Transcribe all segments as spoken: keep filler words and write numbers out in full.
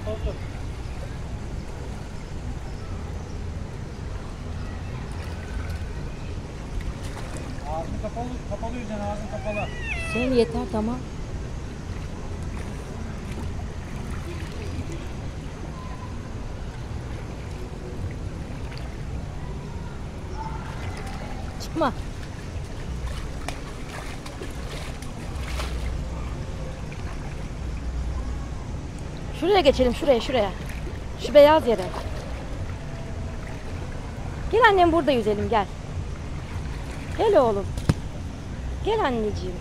kapalı tut. Ağzını kapalı, kapalı yüzden ağzın kapalı. Senin yeter tamam. Çıkma. Şuraya geçelim, şuraya, şuraya. Şu beyaz yere. Gel annem, burada yüzelim, gel. Gel oğlum. Gel anneciğim.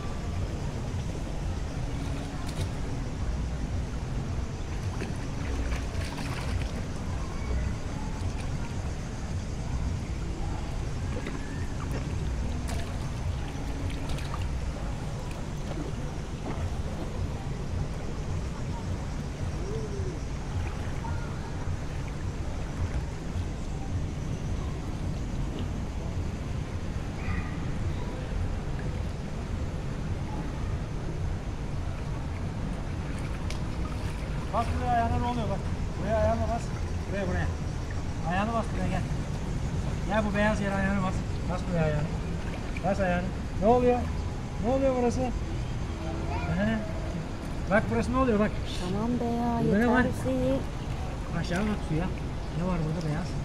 Bas buraya, ayağına ne oluyor bak. Buraya ayağına bas. Buraya buraya. Ayağını bas buraya, gel. Gel bu beyaz yere ayağını bas. Bas buraya ayağını. Bas ayağını. Ne oluyor? Ne oluyor burası? He. Bak burası ne oluyor bak. Tamam be ya, Burada ne var? yeter Hüseyin. Aşağı bak suya. Ne var burada beyaz?